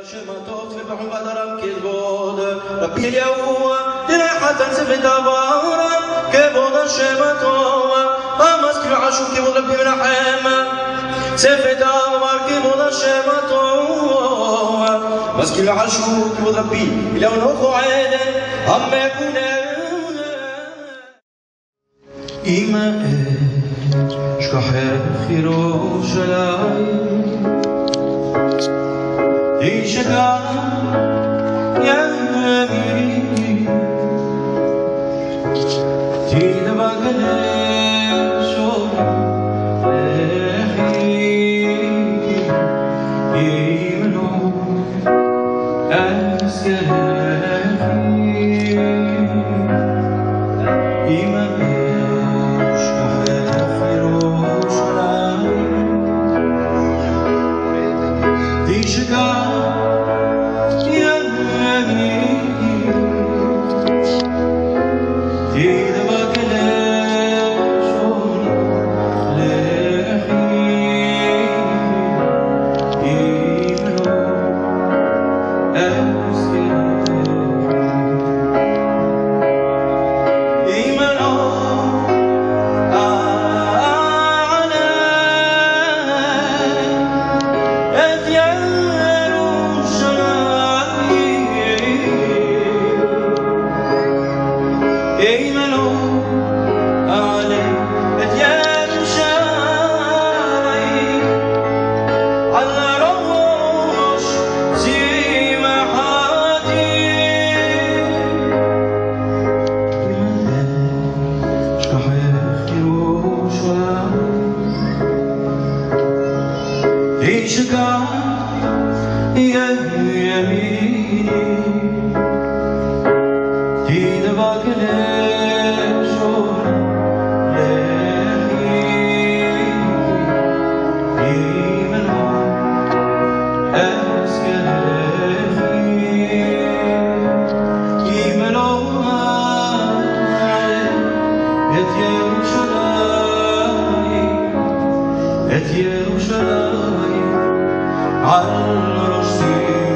شمطوف في بحر بدرم كذبود ربي اليوم جناحة سفل دبارة كبود الشمطوف أمسك العشو كبود ربي من حيمة سفل دبار كبود الشمطوف مسك العشو كبود ربي اليوم نخو عيد أما يكون إيما شكحر خيرو شلاي إيشكا يا أميري تيدا بغلشو لحي إيمنو أسكالحي إيما يرشلاي على رشدي